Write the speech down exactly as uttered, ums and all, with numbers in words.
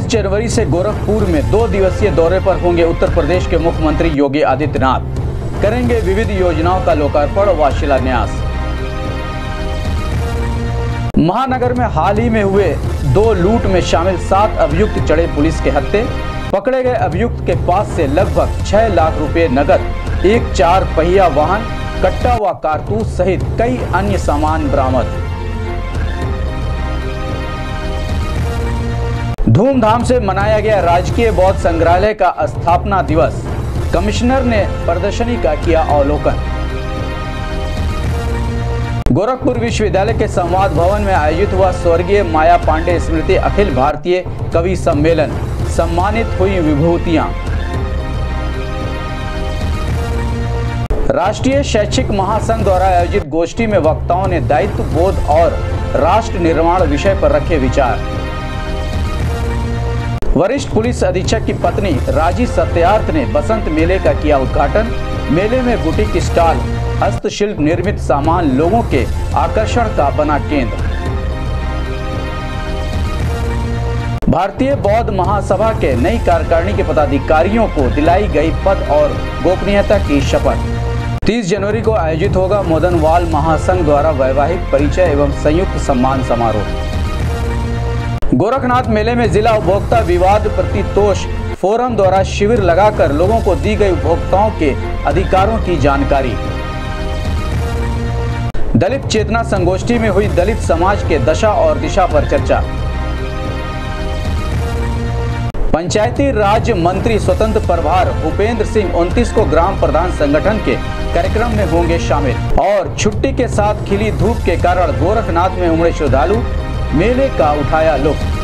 जनवरी से गोरखपुर में दो दिवसीय दौरे पर होंगे उत्तर प्रदेश के मुख्यमंत्री योगी आदित्यनाथ। करेंगे विविध योजनाओं का लोकार्पण व शिलान्यास। महानगर में हाल ही में हुए दो लूट में शामिल सात अभियुक्त चढ़े पुलिस के हत्थे। पकड़े गए अभियुक्त के पास से लगभग छह लाख रुपए नकद, एक चार पहिया वाहन, कट्टा व कारतूस सहित कई अन्य सामान बरामद। धूमधाम से मनाया गया राजकीय बौद्ध संग्रहालय का स्थापना दिवस। कमिश्नर ने प्रदर्शनी का किया अवलोकन। गोरखपुर विश्वविद्यालय के संवाद भवन में आयोजित हुआ स्वर्गीय माया पांडे स्मृति अखिल भारतीय कवि सम्मेलन। सम्मानित हुई विभूतियां। राष्ट्रीय शैक्षिक महासंघ द्वारा आयोजित गोष्ठी में वक्ताओं ने दायित्व बोध और राष्ट्र निर्माण विषय पर रखे विचार। वरिष्ठ पुलिस अधीक्षक की पत्नी राजी सत्यार्थ ने बसंत मेले का किया उद्घाटन। मेले में बुटीक स्टॉल, हस्तशिल्प निर्मित सामान लोगों के आकर्षण का बना केंद्र। भारतीय बौद्ध महासभा के नई कार्यकारिणी के पदाधिकारियों को दिलाई गई पद और गोपनीयता की शपथ। तीस जनवरी को आयोजित होगा मदनवाल महासंघ द्वारा वैवाहिक परिचय एवं संयुक्त सम्मान समारोह। गोरखनाथ मेले में जिला उपभोक्ता विवाद प्रतितोष फोरम द्वारा शिविर लगाकर लोगों को दी गई उपभोक्ताओं के अधिकारों की जानकारी। दलित चेतना संगोष्ठी में हुई दलित समाज के दशा और दिशा पर चर्चा। पंचायती राज मंत्री स्वतंत्र प्रभार भूपेंद्र सिंह उनतीस को ग्राम प्रधान संगठन के कार्यक्रम में होंगे शामिल। और छुट्टी के साथ खिली धूप के कारण गोरखनाथ में उमड़े श्रद्धालु, मेले का उठाया लुत्फ।